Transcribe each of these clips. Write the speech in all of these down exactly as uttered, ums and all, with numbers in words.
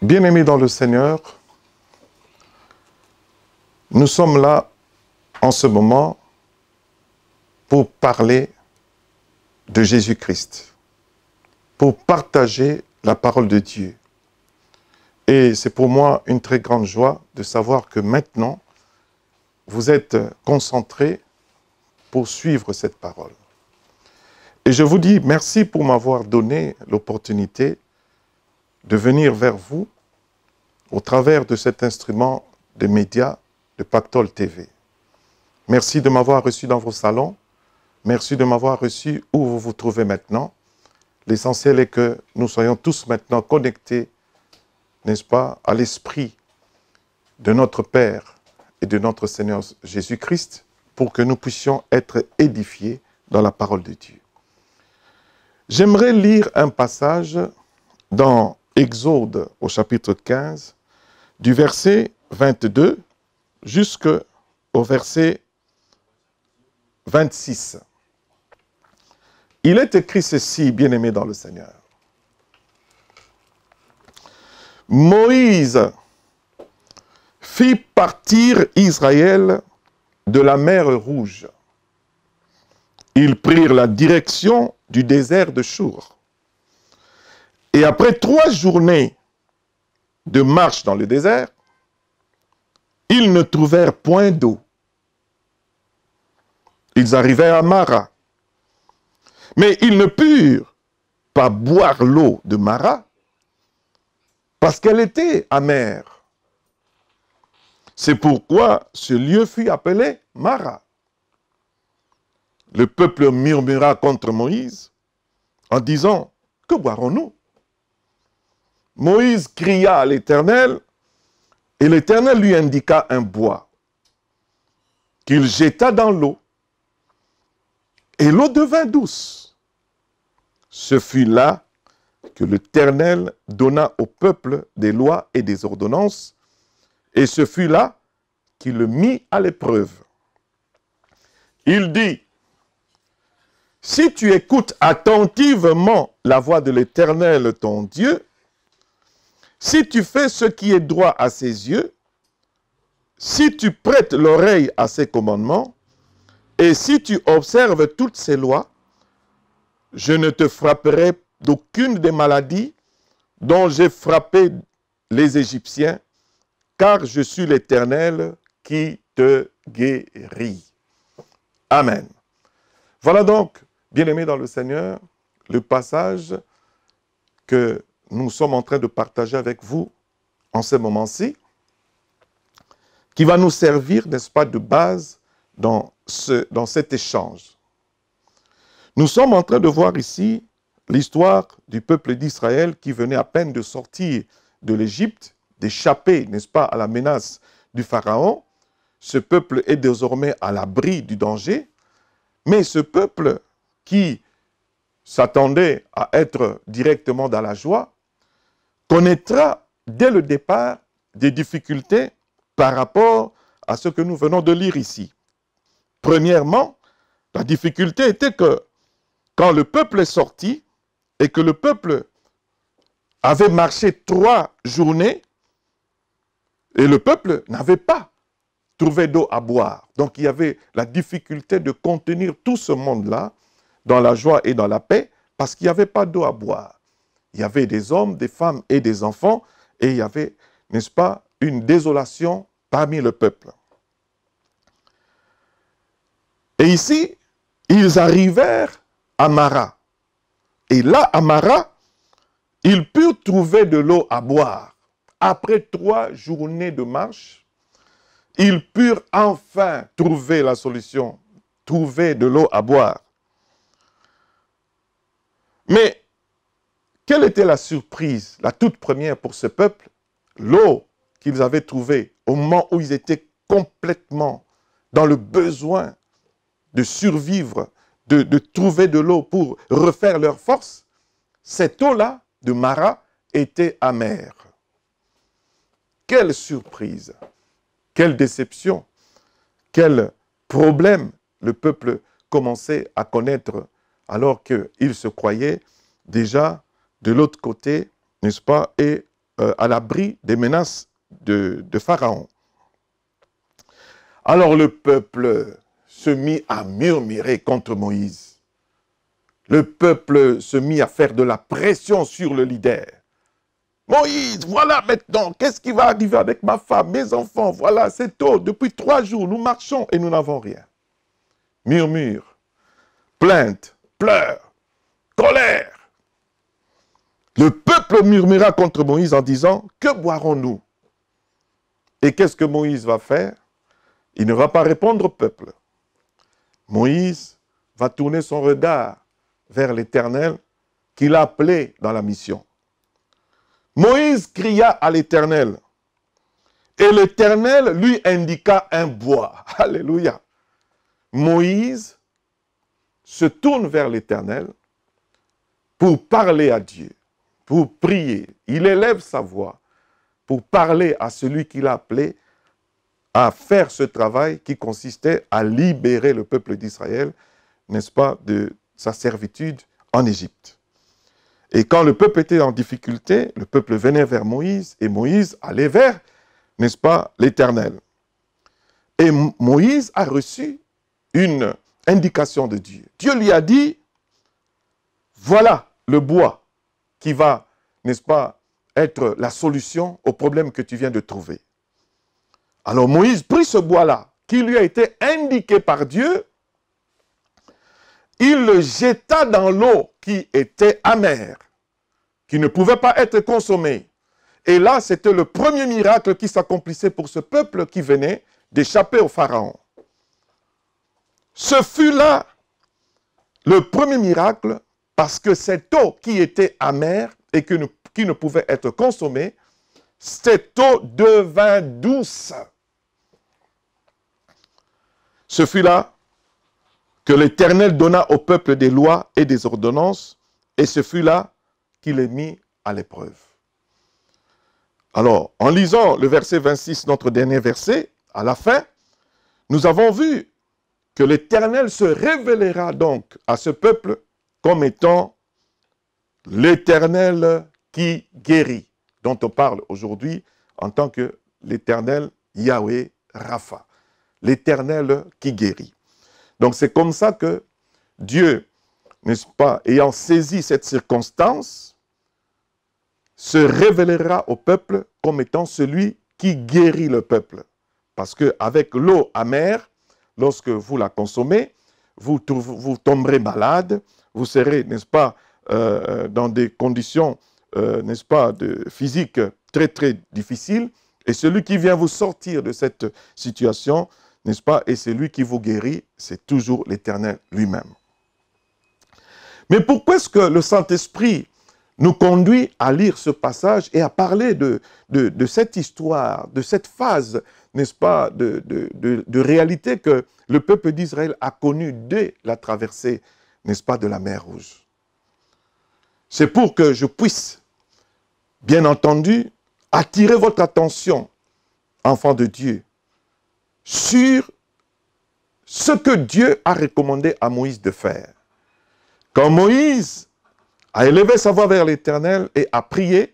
Bien-aimés dans le Seigneur, nous sommes là en ce moment pour parler de Jésus-Christ, pour partager la parole de Dieu. Et c'est pour moi une très grande joie de savoir que maintenant, vous êtes concentrés pour suivre cette parole. Et je vous dis merci pour m'avoir donné l'opportunité de venir vers vous au travers de cet instrument de médias de Pactole T V. Merci de m'avoir reçu dans vos salons. Merci de m'avoir reçu où vous vous trouvez maintenant. L'essentiel est que nous soyons tous maintenant connectés, n'est-ce pas, à l'esprit de notre Père et de notre Seigneur Jésus-Christ pour que nous puissions être édifiés dans la parole de Dieu. J'aimerais lire un passage dans Exode au chapitre quinze, du verset vingt-deux jusqu'au verset vingt-six. Il est écrit ceci, bien-aimé dans le Seigneur. Moïse fit partir Israël de la mer Rouge. Ils prirent la direction du désert de Chour. Et après trois journées de marche dans le désert, ils ne trouvèrent point d'eau. Ils arrivèrent à Mara. Mais ils ne purent pas boire l'eau de Mara parce qu'elle était amère. C'est pourquoi ce lieu fut appelé Mara. Le peuple murmura contre Moïse en disant, « Que boirons-nous » Moïse cria à l'Éternel, et l'Éternel lui indiqua un bois qu'il jeta dans l'eau, et l'eau devint douce. Ce fut là que l'Éternel donna au peuple des lois et des ordonnances, et ce fut là qu'il le mit à l'épreuve. Il dit, « Si tu écoutes attentivement la voix de l'Éternel ton Dieu, si tu fais ce qui est droit à ses yeux, si tu prêtes l'oreille à ses commandements, et si tu observes toutes ses lois, je ne te frapperai d'aucune des maladies dont j'ai frappé les Égyptiens, car je suis l'Éternel qui te guérit. » Amen. Voilà donc, bien-aimés dans le Seigneur, le passage que nous sommes en train de partager avec vous en ce moment-ci, qui va nous servir, n'est-ce pas, de base dans, ce, dans cet échange. Nous sommes en train de voir ici l'histoire du peuple d'Israël qui venait à peine de sortir de l'Égypte, d'échapper, n'est-ce pas, à la menace du Pharaon. Ce peuple est désormais à l'abri du danger, mais ce peuple qui s'attendait à être directement dans la joie, connaîtra dès le départ des difficultés par rapport à ce que nous venons de lire ici. Premièrement, la difficulté était que quand le peuple est sorti et que le peuple avait marché trois journées, et le peuple n'avait pas trouvé d'eau à boire. Donc il y avait la difficulté de contenir tout ce monde-là dans la joie et dans la paix parce qu'il n'y avait pas d'eau à boire. Il y avait des hommes, des femmes et des enfants, et il y avait, n'est-ce pas, une désolation parmi le peuple. Et ici, ils arrivèrent à Mara. Et là, à Mara, ils purent trouver de l'eau à boire. Après trois journées de marche, ils purent enfin trouver la solution, trouver de l'eau à boire. Mais quelle était la surprise, la toute première pour ce peuple? L'eau qu'ils avaient trouvée au moment où ils étaient complètement dans le besoin de survivre, de, de trouver de l'eau pour refaire leur force, cette eau-là de Mara était amère. Quelle surprise, quelle déception, quel problème le peuple commençait à connaître alors qu'il se croyait déjà de l'autre côté, n'est-ce pas, et euh, à l'abri des menaces de, de Pharaon. Alors le peuple se mit à murmurer contre Moïse. Le peuple se mit à faire de la pression sur le leader. Moïse, voilà maintenant, qu'est-ce qui va arriver avec ma femme, mes enfants? Voilà, c'est tôt, depuis trois jours, nous marchons et nous n'avons rien. Murmure, plainte, pleurs, colère. Le peuple murmura contre Moïse en disant, que boirons-nous? Et qu'est-ce que Moïse va faire? Il ne va pas répondre au peuple. Moïse va tourner son regard vers l'Éternel qu'il a appelé dans la mission. Moïse cria à l'Éternel et l'Éternel lui indiqua un bois. Alléluia. Moïse se tourne vers l'Éternel pour parler à Dieu, pour prier. Il élève sa voix pour parler à celui qu'il a appelé à faire ce travail qui consistait à libérer le peuple d'Israël, n'est-ce pas, de sa servitude en Égypte. Et quand le peuple était en difficulté, le peuple venait vers Moïse et Moïse allait vers, n'est-ce pas, l'Éternel. Et Moïse a reçu une indication de Dieu. Dieu lui a dit, voilà le bois qui va, n'est-ce pas, être la solution au problème que tu viens de trouver. Alors Moïse prit ce bois-là, qui lui a été indiqué par Dieu, il le jeta dans l'eau qui était amère, qui ne pouvait pas être consommée. Et là, c'était le premier miracle qui s'accomplissait pour ce peuple qui venait d'échapper au Pharaon. Ce fut là le premier miracle, parce que cette eau qui était amère et que ne, qui ne pouvait être consommée, cette eau devint douce. Ce fut là que l'Éternel donna au peuple des lois et des ordonnances, et ce fut là qu'il est mis à l'épreuve. Alors, en lisant le verset vingt-six, notre dernier verset, à la fin, nous avons vu que l'Éternel se révélera donc à ce peuple comme étant l'Éternel qui guérit, dont on parle aujourd'hui en tant que l'Éternel Yahweh Rapha, l'Éternel qui guérit. Donc c'est comme ça que Dieu, n'est-ce pas, ayant saisi cette circonstance, se révélera au peuple comme étant celui qui guérit le peuple. Parce qu'avec l'eau amère, lorsque vous la consommez, vous, vous tomberez malade, vous serez, n'est-ce pas, euh, dans des conditions, euh, n'est-ce pas, de physiques très très difficiles. Et celui qui vient vous sortir de cette situation, n'est-ce pas, et celui qui vous guérit, c'est toujours l'Éternel lui-même. Mais pourquoi est-ce que le Saint-Esprit nous conduit à lire ce passage et à parler de, de, de cette histoire, de cette phase, n'est-ce pas, de, de, de, de réalité que le peuple d'Israël a connue dès la traversée, n'est-ce pas, de la mer Rouge? C'est pour que je puisse, bien entendu, attirer votre attention, enfants de Dieu, sur ce que Dieu a recommandé à Moïse de faire. Quand Moïse a élevé sa voix vers l'Éternel et a prié,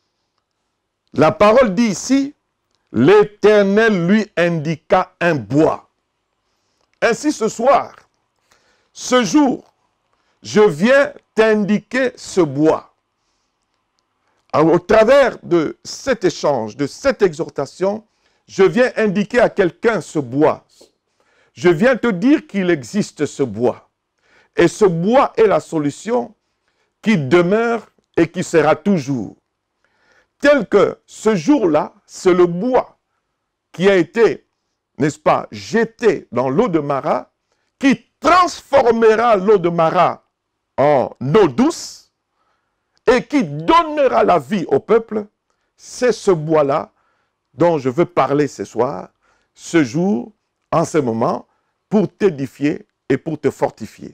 la parole dit ici, l'Éternel lui indiqua un bois. Ainsi ce soir, ce jour, je viens t'indiquer ce bois. Alors, au travers de cet échange, de cette exhortation, je viens indiquer à quelqu'un ce bois. Je viens te dire qu'il existe ce bois. Et ce bois est la solution qui demeure et qui sera toujours. Tel que ce jour-là, c'est le bois qui a été, n'est-ce pas, jeté dans l'eau de Mara, qui transformera l'eau de Mara en eau douce et qui donnera la vie au peuple. C'est ce bois-là dont je veux parler ce soir, ce jour, en ce moment, pour t'édifier et pour te fortifier.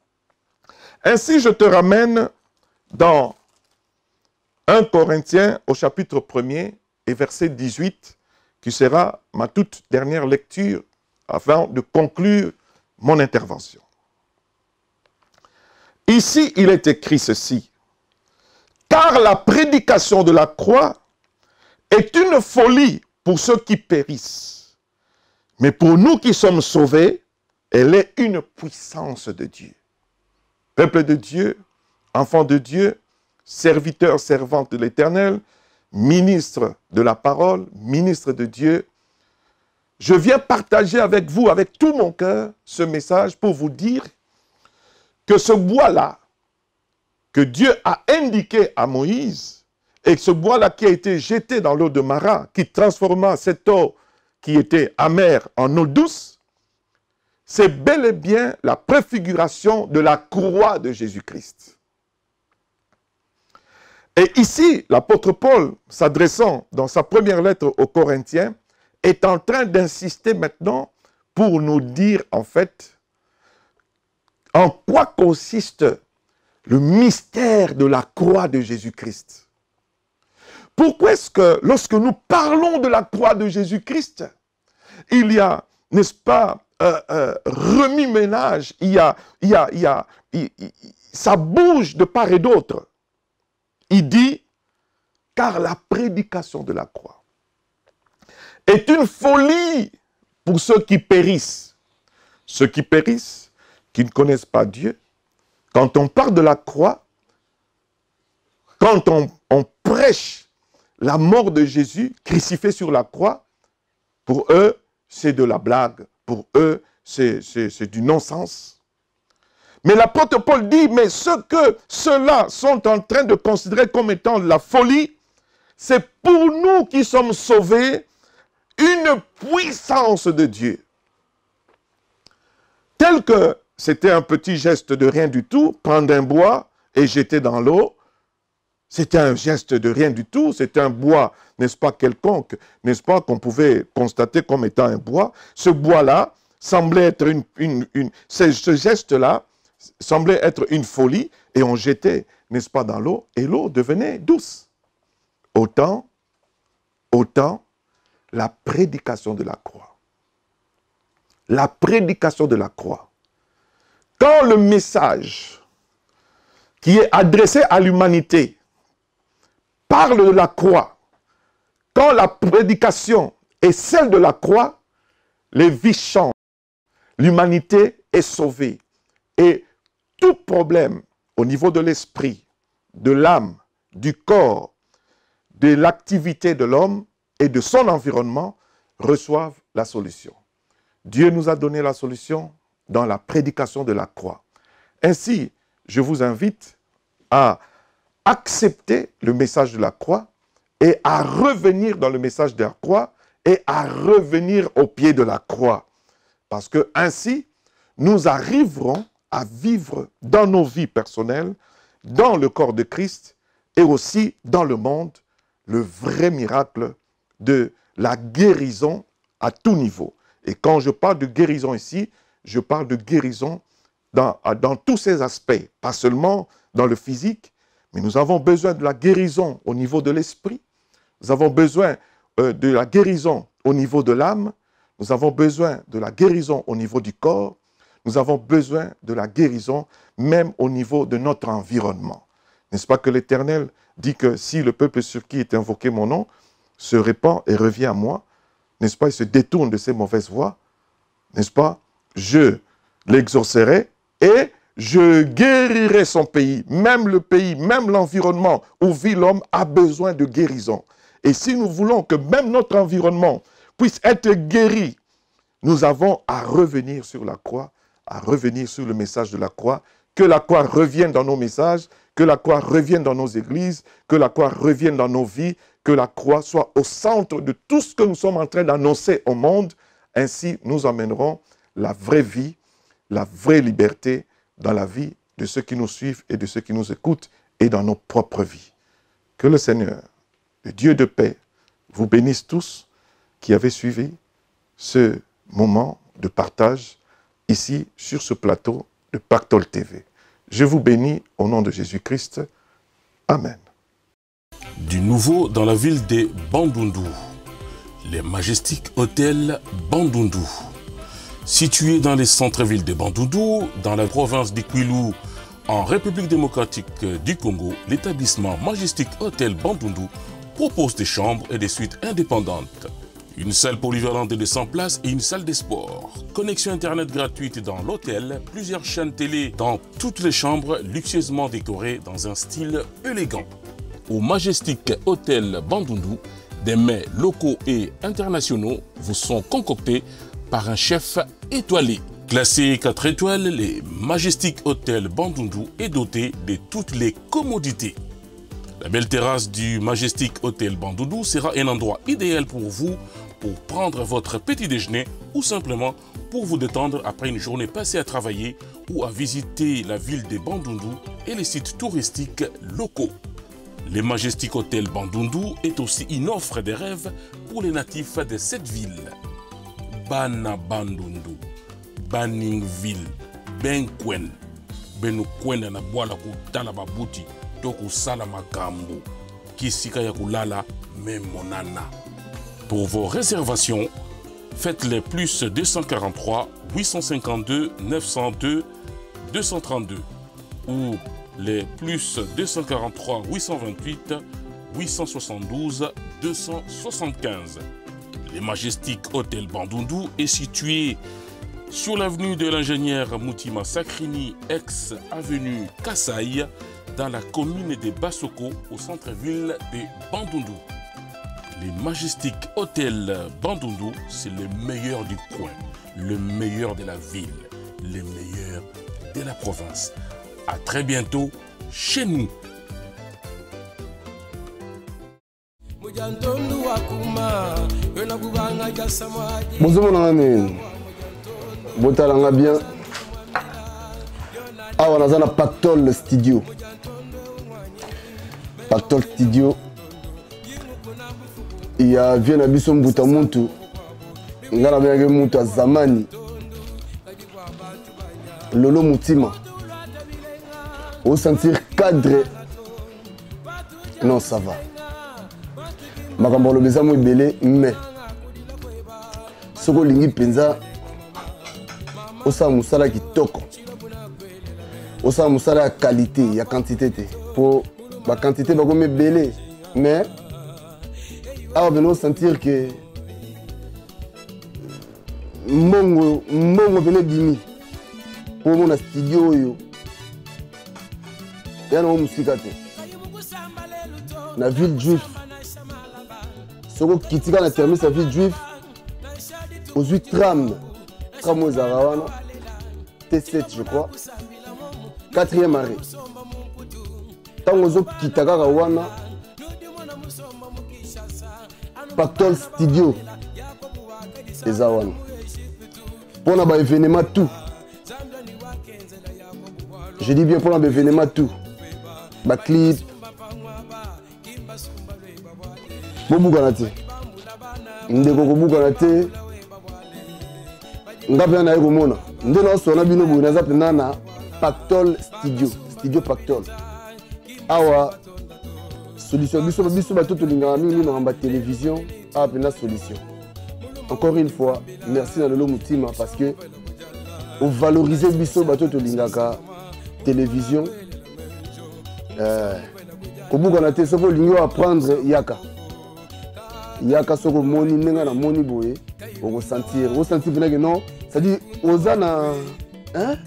Ainsi, je te ramène dans un Corinthiens au chapitre premier et verset dix-huit, qui sera ma toute dernière lecture afin de conclure mon intervention. Ici, il est écrit ceci. Car la prédication de la croix est une folie pour ceux qui périssent. Mais pour nous qui sommes sauvés, elle est une puissance de Dieu. Peuple de Dieu, enfant de Dieu, serviteur, servante de l'Éternel, ministre de la parole, ministre de Dieu, je viens partager avec vous, avec tout mon cœur, ce message pour vous dire que ce bois-là, que Dieu a indiqué à Moïse, et ce bois-là qui a été jeté dans l'eau de Mara, qui transforma cette eau qui était amère en eau douce, c'est bel et bien la préfiguration de la croix de Jésus-Christ. Et ici, l'apôtre Paul, s'adressant dans sa première lettre aux Corinthiens, est en train d'insister maintenant pour nous dire, en fait, en quoi consiste le mystère de la croix de Jésus-Christ. Pourquoi est-ce que, lorsque nous parlons de la croix de Jésus-Christ, il y a, n'est-ce pas, euh, euh, remue-ménage, il y a, il y a, il y a, il, il, ça bouge de part et d'autre. Il dit, car la prédication de la croix est une folie pour ceux qui périssent. Ceux qui périssent, qui ne connaissent pas Dieu. Quand on parle de la croix, quand on, on prêche la mort de Jésus, crucifié sur la croix, pour eux, c'est de la blague. Pour eux, c'est du non-sens. Mais l'apôtre Paul dit, mais ce que ceux-là sont en train de considérer comme étant la folie, c'est pour nous qui sommes sauvés, une puissance de Dieu. Tel que c'était un petit geste de rien du tout, prendre un bois et jeter dans l'eau, c'était un geste de rien du tout, c'était un bois, n'est-ce pas, quelconque, n'est-ce pas, qu'on pouvait constater comme étant un bois. Ce bois-là semblait être une... une, une ce, ce geste-là semblait être une folie, et on jetait, n'est-ce pas, dans l'eau, et l'eau devenait douce. Autant, autant, la prédication de la croix. La prédication de la croix. Quand le message qui est adressé à l'humanité parle de la croix, quand la prédication est celle de la croix, les vies changent, l'humanité est sauvée. Et tout problème au niveau de l'esprit, de l'âme, du corps, de l'activité de l'homme et de son environnement reçoivent la solution. Dieu nous a donné la solution dans la prédication de la croix. Ainsi, je vous invite à accepter le message de la croix et à revenir dans le message de la croix et à revenir au pied de la croix. Parce que ainsi, nous arriverons à vivre dans nos vies personnelles, dans le corps de Christ et aussi dans le monde, le vrai miracle de la guérison à tout niveau. Et quand je parle de guérison ici, je parle de guérison dans, dans tous ses aspects, pas seulement dans le physique, mais nous avons besoin de la guérison au niveau de l'esprit, nous avons besoin euh, de la guérison au niveau de l'âme, nous avons besoin de la guérison au niveau du corps, nous avons besoin de la guérison même au niveau de notre environnement. N'est-ce pas que l'Éternel dit que si le peuple sur qui est invoqué mon nom se répand et revient à moi, n'est-ce pas, il se détourne de ses mauvaises voies, n'est-ce pas, je l'exaucerai et je guérirai son pays. Même le pays, même l'environnement où vit l'homme a besoin de guérison. Et si nous voulons que même notre environnement puisse être guéri, nous avons à revenir sur la croix, à revenir sur le message de la croix, que la croix revienne dans nos messages, que la croix revienne dans nos églises, que la croix revienne dans nos vies, que la croix soit au centre de tout ce que nous sommes en train d'annoncer au monde. Ainsi, nous emmènerons la vraie vie, la vraie liberté dans la vie de ceux qui nous suivent et de ceux qui nous écoutent et dans nos propres vies. Que le Seigneur, le Dieu de paix, vous bénisse tous qui avez suivi ce moment de partage ici sur ce plateau de Pactole T V. Je vous bénis au nom de Jésus-Christ. Amen. Du nouveau dans la ville de Bandundu, les Majestiques Hôtels Bandundu. Situé dans les centres-villes de Bandundu, dans la province du Kwilu, en République démocratique du Congo, l'établissement Majestic Hotel Bandundu propose des chambres et des suites indépendantes. Une salle polyvalente de cent places et une salle des sports. Connexion internet gratuite dans l'hôtel, plusieurs chaînes télé dans toutes les chambres luxueusement décorées dans un style élégant. Au Majestic Hotel Bandundu, des mets locaux et internationaux vous sont concoctés par un chef étoilé. Classé quatre étoiles, les Majestic Hotel Bandundu est doté de toutes les commodités. La belle terrasse du Majestic Hotel Bandundu sera un endroit idéal pour vous pour prendre votre petit déjeuner ou simplement pour vous détendre après une journée passée à travailler ou à visiter la ville de Bandundu et les sites touristiques locaux. Le Majestic Hotel Bandundu est aussi une offre de rêve pour les natifs de cette ville. Bana Bandundu, Baningville, Benkwen, Benukwenda na bwala kutala babuti, toku sala makambo, kisika ya kulala memonana. Pour vos réservations, faites les plus deux cent quarante-trois huit cent cinquante-deux neuf cent deux deux cent trente-deux ou les plus deux cent quarante-trois huit cent vingt-huit huit cent soixante-douze deux cent soixante-quinze. Le Majestic Hotel Bandundu est situé sur l'avenue de l'ingénieur Moutima Sakrini, ex-avenue Kassai, dans la commune de Bassoko, au centre-ville de Bandundu. Le Majestic Hotel Bandundu, c'est le meilleur du coin, le meilleur de la ville, le meilleur de la province. À très bientôt chez nous. Bonjour mon ami, botalanga bien. Ah, on a un Pactol Studio. Pactol Studio. Il y a bien abisso mbuta muntu. Ngara bien muta zamani. Lolo Mutima. Au sentir cadre. Non, ça va. Makambo lo beza mo belé mais. Soko lingi penza. Osa musala kitoko. Osa musala ya qualité, ya quantité te. Pour la quantité ba comme belé mais ah ben on sentir que mbongo mbongo vele bimi pour mon studio yo. Yana mo musika te. Na ville juif. Soko kitika na terminer sa ville juif. Aux huit trams. Tram aux Arawana. T sept je crois. Quatrième arrêt. Tant aux autres qui t'agarent à Wana. Pactol Studio. Et Zawana. Pour un événement tout. Je dis bien pour un événement tout. Ba clip. Bobu Ganate. Ndeko Bobu Ganate. Ngapi na ego mona. Ndeno sona bino bu na zapena na Pactol Studio, Studio Pactol. Awa solution biso biso ba tout lingana mingi na ba télévision, a pena solution. Encore une fois, merci à Lolo Mutima parce que vous valorisez biso ba tout lingaka télévision. Euh kobuka na te soko lingo apprendre yaka. Yaka soko moni nenga na moni boye, on va sentir, on sentir bien que non, ça dit ozana hein?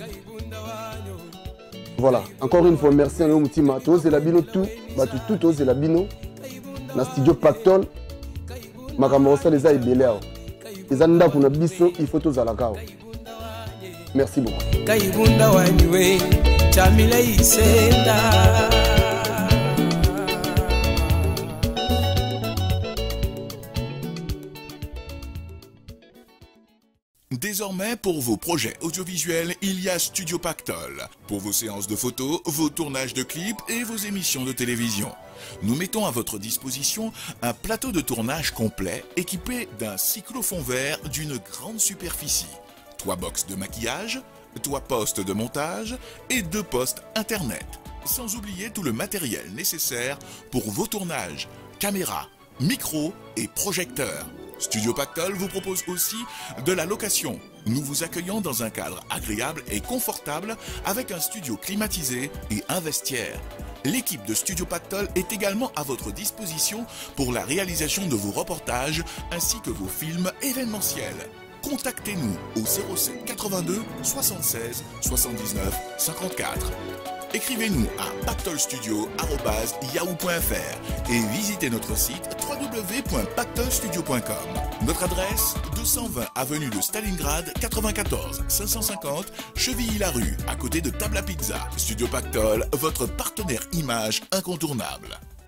Voilà, encore une fois, merci à Lolo Mutima. Tous c'est la bino tout, bah tout tout c'est la bino. Na studio Pactol, makambo ça les a ebelé. Les anda pour na biso, il faut tous à la cao. Merci beaucoup. Kaibunda waniwe, chamila isenda. Désormais, pour vos projets audiovisuels, il y a Studio Pactol. Pour vos séances de photos, vos tournages de clips et vos émissions de télévision. Nous mettons à votre disposition un plateau de tournage complet équipé d'un cyclophone vert d'une grande superficie, trois box de maquillage, trois postes de montage et deux postes internet. Sans oublier tout le matériel nécessaire pour vos tournages, caméras, micros et projecteurs. Studio Pactol vous propose aussi de la location. Nous vous accueillons dans un cadre agréable et confortable avec un studio climatisé et un vestiaire. L'équipe de Studio Pactol est également à votre disposition pour la réalisation de vos reportages ainsi que vos films événementiels. Contactez-nous au zéro sept quatre-vingt-deux soixante-seize soixante-dix-neuf cinquante-quatre. Écrivez-nous à pactolstudio arobase yahoo point fr et visitez notre site w w w point pactolstudio point com. Notre adresse deux cent vingt avenue de Stalingrad quatre-vingt-quatorze cinq cent cinquante Chevilly-la-Rue, à côté de Table à Pizza. Studio Pactol, votre partenaire image incontournable.